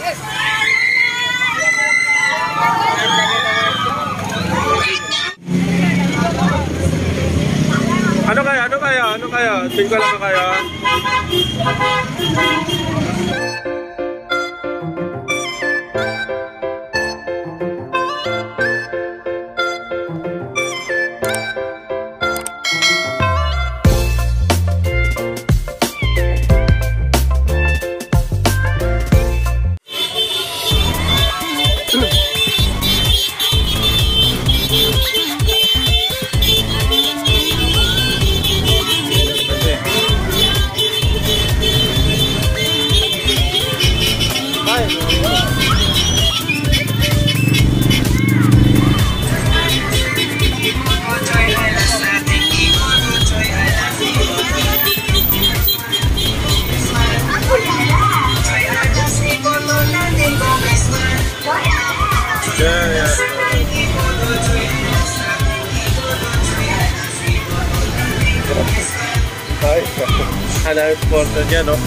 Ano kaya? Tinggal lang kaya? Hanap porter niya, no?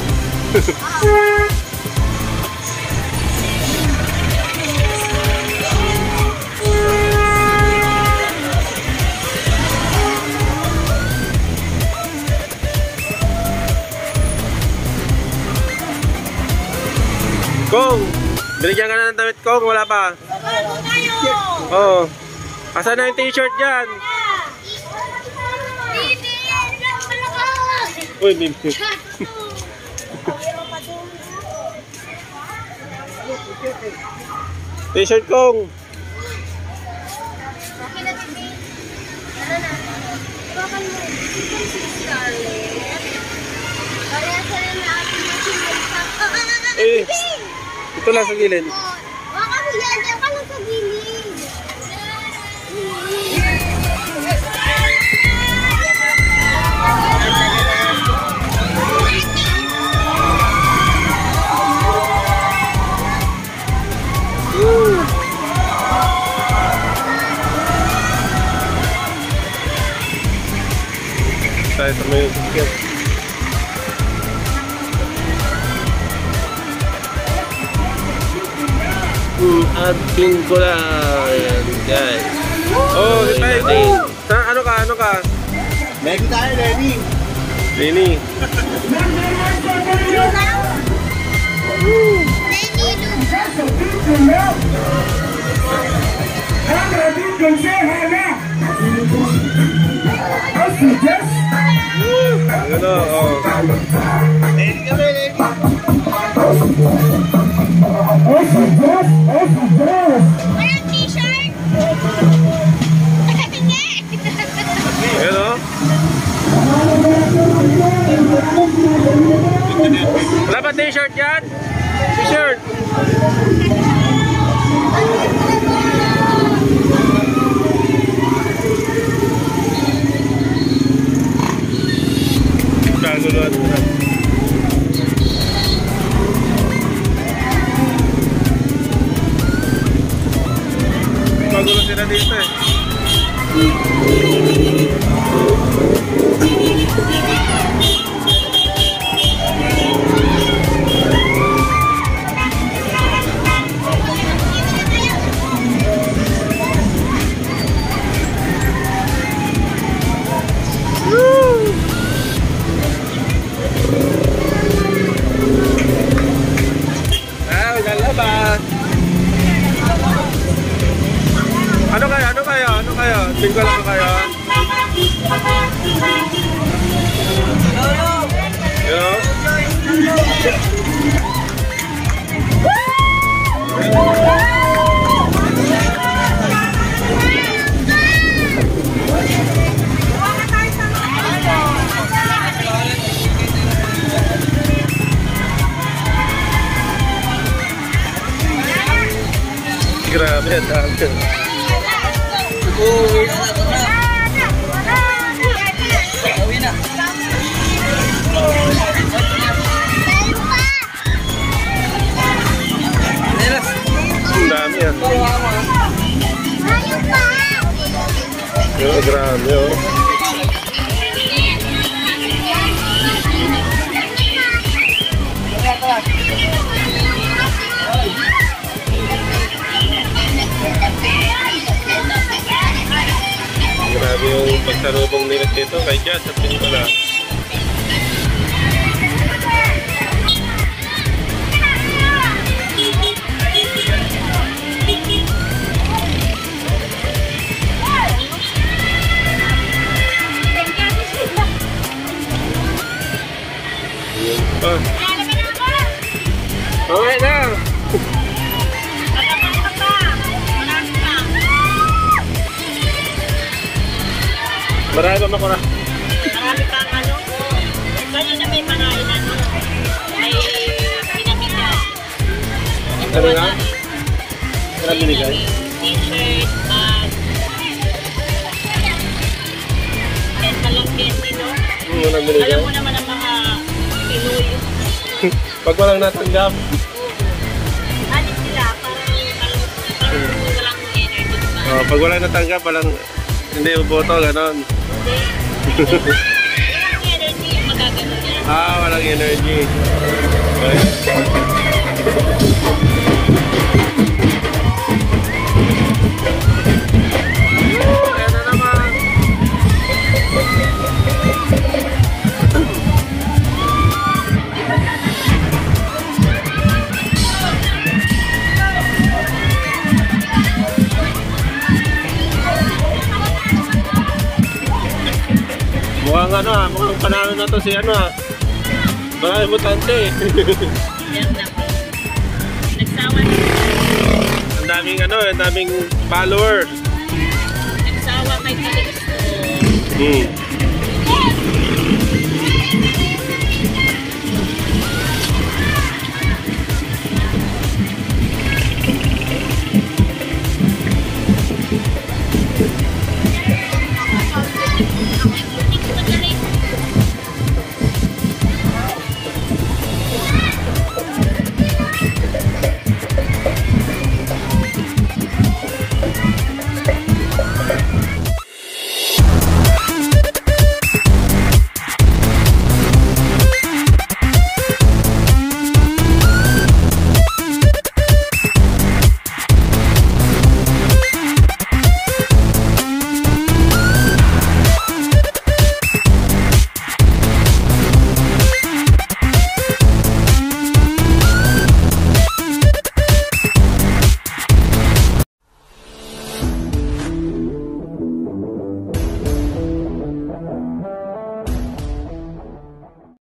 Kong! Binigyan ka na ng damit, Kong? Wala pa? Oo. Asan na yung t-shirt dyan? Uy, Mimpi. T-shirt, Kong. Eh, ito lang sa gilid. Baka mo yan, diyan ka lang sa gilid. Tayo sa may ticket. Ating ko lang. Ayan, guys. Oh, tayo. Ano ka? Ano ka? Ready tayo, ready. Lenny. Ano? Oh. Ready kami, ready. Walang t-shirt? Ayan, oh. Wala ba t-shirt yan? T-shirt. Kaguluhan mo na. Magulo sila dito eh. Ano kaya? Tinggal lang kaya? Yo. Grabe, dami. Ang dami yan. Grabe, oh. pasalubong nila dito kay Jad at Pinola. Okay na! Marami pa makura. Marami pang ano. Kanina may panain ano. May pinamigay. Ano nga? Marami binigay? T-shirt, bag. And walang candy, no? Walang binigay. Alam mo naman ang mga Pinoy. Pag walang natanggap. Alit sila, parang walang energy. Oh, pag walang natanggap, walang hindi uboto, ganon. Hindi. Walang energy, magagano niya. Walang energy. Okay. Ayan na naman. Mukhang ano mukhang panalo na to si ano mga butante. Yan na. Nagsawa na. Ang daming follower. Nagsawa kay Calixto.